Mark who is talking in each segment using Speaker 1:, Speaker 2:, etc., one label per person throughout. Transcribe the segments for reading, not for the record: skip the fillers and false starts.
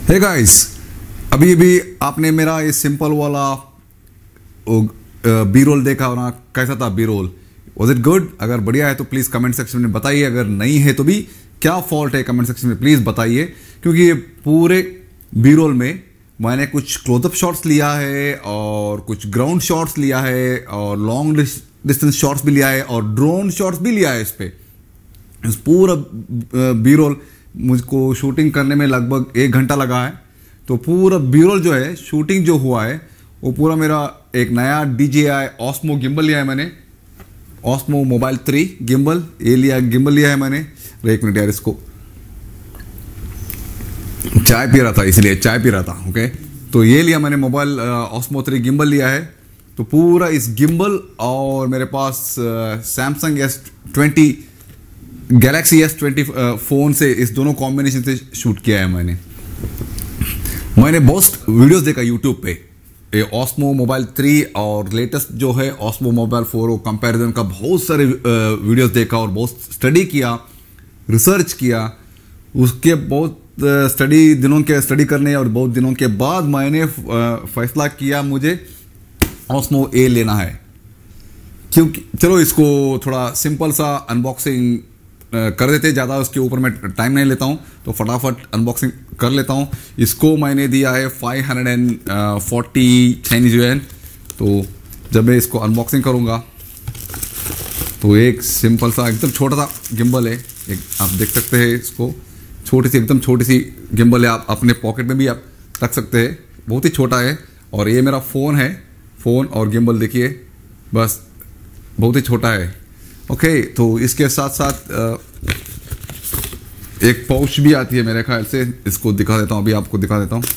Speaker 1: Hey guys, अभी भी आपने मेरा ये सिंपल वाला बी रोल देखा हो ना? कैसा था B roll? Was it good? अगर बढ़िया है तो प्लीज़ कमेंट सेक्शन में बताइए। अगर नहीं है तो भी क्या फॉल्ट है कमेंट सेक्शन में प्लीज़ बताइए, क्योंकि ये पूरे बी रोल में मैंने कुछ क्लोजअप शॉट्स लिया है और कुछ ग्राउंड शॉट्स लिया है और लॉन्ग डिस्टेंस शॉट्स भी लिया है और ड्रोन शॉट्स भी लिया है। इस पूरा बी रोल मुझको शूटिंग करने में लगभग 1 घंटा लगा है। तो पूरा बी रोल जो है, शूटिंग जो हुआ है, वो पूरा मेरा एक नया DJI Osmo गिम्बल लिया है मैंने। Osmo मोबाइल 3 गिम्बल गिम्बल लिया है मैंने। एक मिनट यार, इसको चाय पी रहा था, इसलिए चाय पी रहा था। ओके, तो ये लिया मैंने मोबाइल Osmo 3 गिम्बल लिया है। तो पूरा इस गिम्बल और मेरे पास Samsung S20 Galaxy S20 phone से, इस दोनों कॉम्बिनेशन से शूट किया है मैंने बहुत वीडियोस देखा यूट्यूब पे, ये Osmo मोबाइल 3 और लेटेस्ट जो है Osmo मोबाइल 4 वो कंपैरिजन का बहुत सारे वीडियोस देखा और बहुत स्टडी किया, रिसर्च किया। उसके बहुत स्टडी करने और बहुत दिनों के बाद मैंने फैसला किया मुझे Osmo A लेना है। क्योंकि चलो इसको थोड़ा सिंपल सा अनबॉक्सिंग कर देते, ज़्यादा उसके ऊपर मैं टाइम नहीं लेता हूँ, तो फटाफट अनबॉक्सिंग कर लेता हूँ। इसको मैंने दिया है 540 चाइनीज yuan। तो जब मैं इसको अनबॉक्सिंग करूँगा तो एक सिंपल सा एकदम छोटा सा गिम्बल है, एक आप देख सकते हैं इसको, एकदम छोटी सी गिम्बल है। आप अपने पॉकेट में भी आप रख सकते हैं, बहुत ही छोटा है। और ये मेरा फ़ोन है, फ़ोन और गिम्बल देखिए, बस बहुत ही छोटा है। ओके, तो इसके साथ साथ एक पाउच भी आती है मेरे ख्याल से, इसको दिखा देता हूँ, अभी आपको दिखा देता हूँ।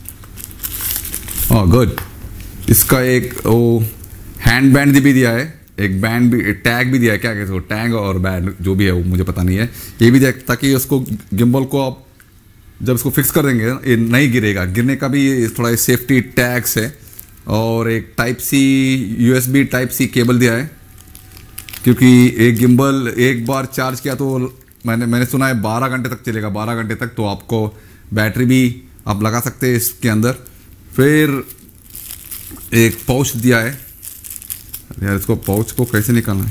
Speaker 1: हाँ गुड, इसका एक वो हैंड बैंड भी दिया है, एक बैंड भी, टैग भी दिया है, क्या कहते हो, टैग और बैंड जो भी है वो मुझे पता नहीं है, ये भी दिया ताकि उसको गिम्बल को आप जब इसको फिक्स कर देंगे ये नहीं गिरेगा, गिरने का भी थोड़ा सेफ्टी टैग्स है। और एक USB टाइप सी केबल दिया है, क्योंकि एक गिम्बल एक बार चार्ज किया तो मैंने सुना है 12 घंटे तक चलेगा, 12 घंटे तक। तो आपको बैटरी भी आप लगा सकते हैं इसके अंदर। फिर एक पाउच दिया है यार, इसको पाउच को कैसे निकालना है?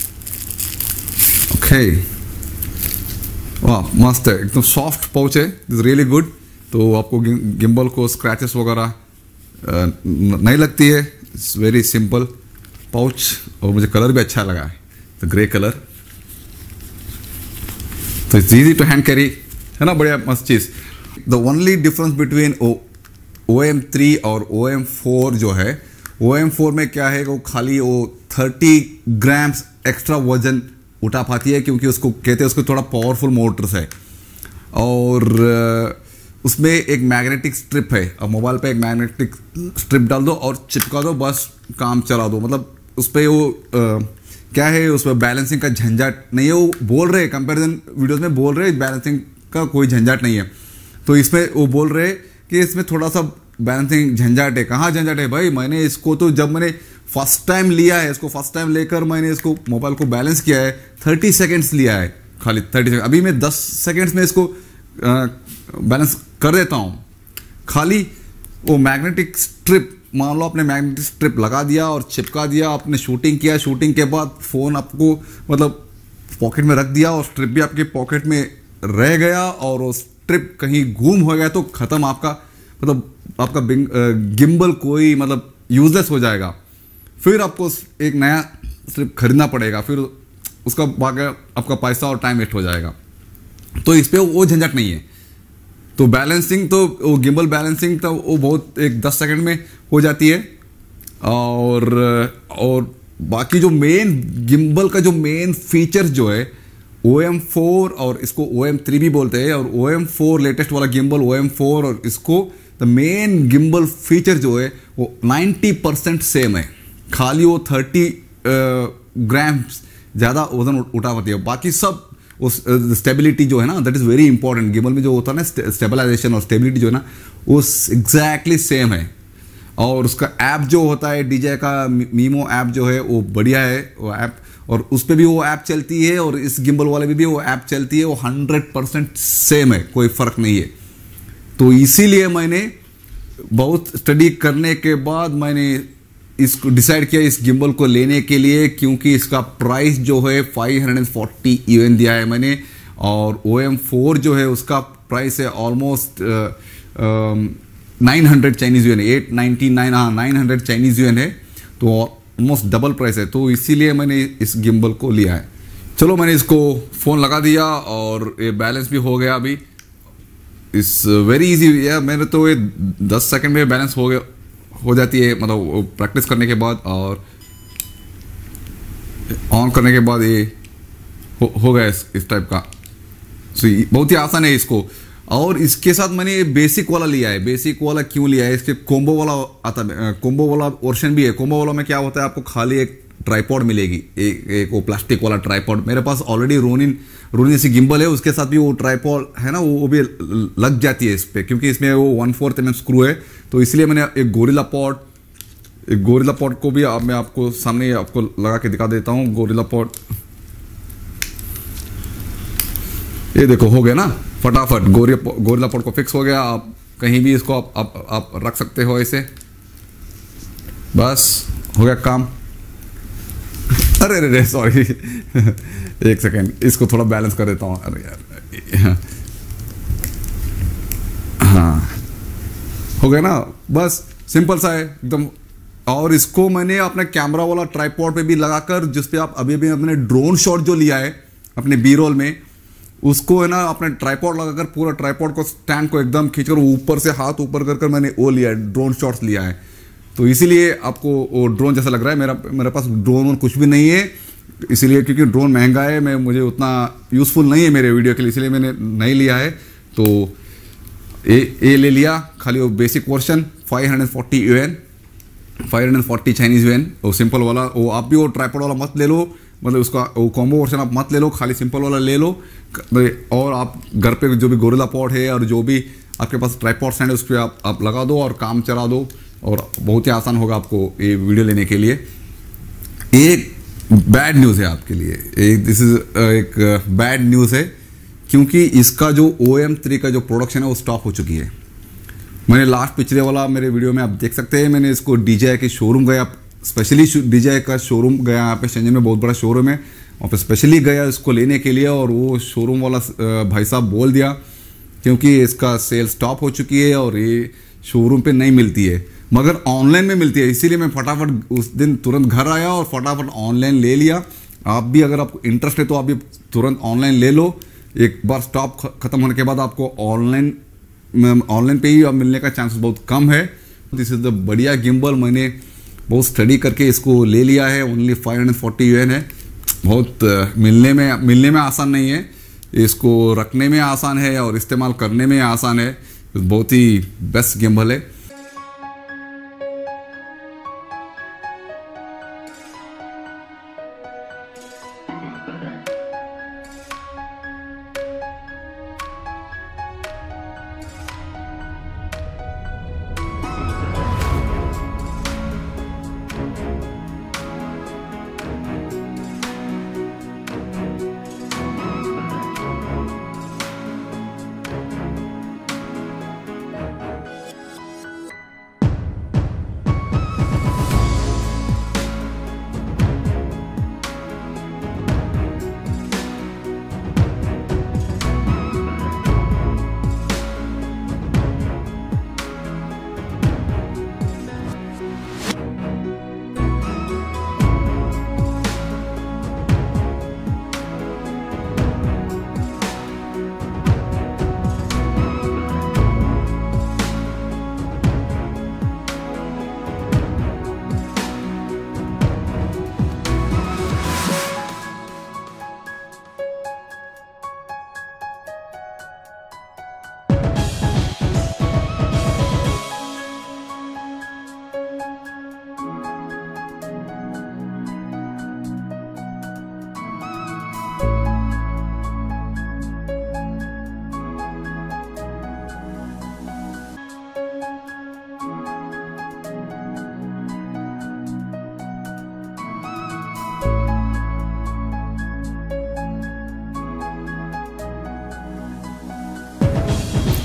Speaker 1: ओके, वाह मस्त है, एकदम सॉफ्ट पाउच है, इज रियली गुड। तो आपको गिम्बल को स्क्रैचेस वगैरह नहीं लगती है, इट्स वेरी सिंपल पाउच। और मुझे कलर भी अच्छा लगा है, तो ग्रे कलर, तो it's easy to hand carry, है ना, बढ़िया मस्त चीज़। The only difference between OM3 और OM4 जो है, OM4 में क्या है, वो खाली वो 30 ग्राम्स एक्स्ट्रा वजन उठा पाती है, क्योंकि उसको कहते हैं उसको थोड़ा पावरफुल मोटर्स है। और उसमें एक मैग्नेटिक स्ट्रिप है, अब मोबाइल पे एक मैग्नेटिक स्ट्रिप डाल दो और चिपका दो, बस काम चला दो। मतलब उस पर वो क्या है, उस पर बैलेंसिंग का झंझट नहीं है। वो बोल रहे कंपैरिजन वीडियोस में बोल रहे बैलेंसिंग का कोई झंझट नहीं है, तो इसमें वो बोल रहे कि इसमें थोड़ा सा बैलेंसिंग झंझट है। कहाँ झंझट है भाई? मैंने इसको तो जब मैंने फर्स्ट टाइम लिया है, इसको फर्स्ट टाइम लेकर मैंने इसको मोबाइल को बैलेंस किया है, 30 सेकेंड्स लिया है, खाली 30 सेकेंड। अभी मैं 10 सेकेंड्स में इसको बैलेंस कर देता हूँ। खाली वो मैग्नेटिक स्ट्रिप, मान लो आपने मैग्नेटिक स्ट्रिप लगा दिया और चिपका दिया, आपने शूटिंग किया, शूटिंग के बाद फ़ोन आपको मतलब पॉकेट में रख दिया और स्ट्रिप भी आपके पॉकेट में रह गया और वो स्ट्रिप कहीं गुम हो गया तो ख़त्म आपका, मतलब आपका गिम्बल कोई मतलब यूजलेस हो जाएगा। फिर आपको एक नया स्ट्रिप खरीदना पड़ेगा, फिर उसका बाकी आपका पैसा और टाइम वेस्ट हो जाएगा। तो इस पर वो झंझट नहीं है। तो बैलेंसिंग, तो वो गिम्बल बैलेंसिंग तो वो बहुत एक 10 सेकंड में हो जाती है। और बाकी जो मेन गिम्बल का जो मेन फीचर्स जो है, OM4 और इसको OM3 भी बोलते हैं, और OM4 लेटेस्ट वाला गिम्बल OM4 और इसको द मेन गिम्बल फीचर जो है वो 90% सेम है। खाली वो 30 ग्राम्स ज़्यादा वजन उठा पाती है, बाकी सब उस स्टेबिलिटी जो है ना, that is very important. Gimbal में जो होता है ना स्टेबलाइजेशन और स्टेबिलिटी जो है ना, वो एग्जैक्टली सेम है। और उसका ऐप जो होता है DJI का मीमो ऐप जो है वो बढ़िया है वो ऐप, और उस पर भी वो ऐप चलती है और इस गिम्बल वाले भी वो ऐप चलती है, वो 100% सेम है, कोई फ़र्क नहीं है। तो इसीलिए मैंने बहुत स्टडी करने के बाद मैंने इसको डिसाइड किया इस गिम्बल को लेने के लिए, क्योंकि इसका प्राइस जो है 540 यूएन दिया है मैंने, और OM4 जो है उसका प्राइस है ऑलमोस्ट 900 चाइनीज यूएन, 899, हाँ 900 चाइनीज यूएन है, तो ऑलमोस्ट डबल प्राइस है। तो इसीलिए मैंने इस गिम्बल को लिया है। चलो मैंने इसको फ़ोन लगा दिया और ये बैलेंस भी हो गया अभी। इस वेरी इजी है, मैंने तो ये 10 सेकंड में बैलेंस हो जाती है, मतलब प्रैक्टिस करने के बाद, और ऑन करने के बाद ये हो गया इस टाइप का। सो बहुत ही आसान है इसको। और इसके साथ मैंने बेसिक वाला लिया है। बेसिक वाला क्यों लिया है, इसके कोम्बो वाला आता है, कोम्बो वाला वर्जन भी है। कोम्बो वाला में क्या होता है, आपको खाली एक ट्राइपॉड मिलेगी, एक वो प्लास्टिक वाला ट्राइपॉड। मेरे पास ऑलरेडी रोनिन जैसी गिम्बल है, उसके साथ भी वो ट्राइपॉड है ना, वो भी लग जाती है इस पर, क्योंकि इसमें वो 1/4 mm स्क्रू है। तो इसलिए मैंने एक गोरिल्ला पॉड को भी मैं आपको सामने आपको लगा के दिखा देता हूँ। गोरिल्ला पॉड, ये देखो हो गया ना फटाफट, गोरिल्ला पॉड को फिक्स हो गया। आप कहीं भी इसको आप रख सकते हो ऐसे, बस हो गया काम। अरे सॉरी एक सेकेंड, इसको थोड़ा बैलेंस कर देता हूँ। अरे यार, हाँ हो गया ना, बस सिंपल सा है एकदम। और इसको मैंने अपने कैमरा वाला ट्राइपॉड पे भी लगाकर, जिस पे आप अभी अपने ड्रोन शॉट जो लिया है अपने बी रोल में, उसको है ना अपने ट्राइपॉड लगाकर पूरा ट्राइपॉड को स्टैंड को एकदम खींचकर ऊपर से हाथ ऊपर कर मैंने वो लिया है, ड्रोन शॉट्स लिया है। तो इसीलिए आपको वो ड्रोन जैसा लग रहा है। मेरे पास ड्रोन कुछ भी नहीं है, इसीलिए क्योंकि ड्रोन महंगा है, मुझे उतना यूज़फुल नहीं है मेरे वीडियो के लिए, इसलिए मैंने नहीं लिया है। तो ये ले लिया, खाली वो बेसिक वर्जन 540 यूएन, 540 चाइनीज यूएन, वो सिंपल वाला। वो आप भी वो ट्राइपॉड वाला मत ले लो, मतलब उसका वो कॉम्बो वर्जन आप मत ले लो, खाली सिंपल वाला ले लो। और आप घर पे जो भी गोरिल्ला पॉड है और जो भी आपके पास ट्राइपॉड स्टैंड है उस पर आप लगा दो और काम चला दो, और बहुत ही आसान होगा आपको ये वीडियो लेने के लिए। एक बैड न्यूज़ है आपके लिए, दिस इज एक बैड न्यूज़ है, क्योंकि इसका जो OM3 का जो प्रोडक्शन है वो स्टॉप हो चुकी है। मैंने लास्ट पिछले वाला मेरे वीडियो में आप देख सकते हैं, मैंने इसको DJI के शोरूम गया, स्पेशली DJI का शोरूम गया, यहाँ पे शेंजन में बहुत बड़ा शोरूम है, वहाँ पे स्पेशली गया इसको लेने के लिए। और वो शोरूम वाला भाई साहब बोल दिया क्योंकि इसका सेल स्टॉप हो चुकी है और ये शोरूम पे नहीं मिलती है, मगर ऑनलाइन में मिलती है। इसीलिए मैं फटाफट उस दिन तुरंत घर आया और फटाफट ऑनलाइन ले लिया। आप भी अगर आपको इंटरेस्ट है तो आप भी तुरंत ऑनलाइन ले लो। एक बार स्टॉक खत्म होने के बाद आपको ऑनलाइन पे ही मिलने का चांस बहुत कम है। दिस इज द बढ़िया गिम्बल, मैंने बहुत स्टडी करके इसको ले लिया है। ओनली 540 यूएन है, बहुत मिलने में आसान नहीं है, इसको रखने में आसान है और इस्तेमाल करने में आसान है। बहुत ही बेस्ट गिम्बल है।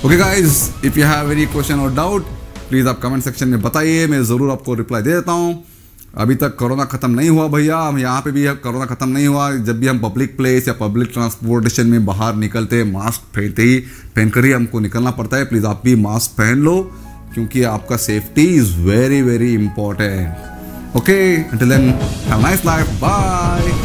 Speaker 1: Okay guys, if you have any question और डाउट प्लीज़ आप कमेंट सेक्शन में बताइए, मैं ज़रूर आपको रिप्लाई दे देता हूँ। अभी तक कोरोना ख़त्म नहीं हुआ भैया, हम यहाँ पे भी कोरोना ख़त्म नहीं हुआ। जब भी हम पब्लिक प्लेस या पब्लिक ट्रांसपोर्टेशन में बाहर निकलते हैं, मास्क पहनकर ही हमको निकलना पड़ता है। प्लीज़ आप भी मास्क पहन लो, क्योंकि आपका safety is very very important. Okay, until then, have a nice life. Bye.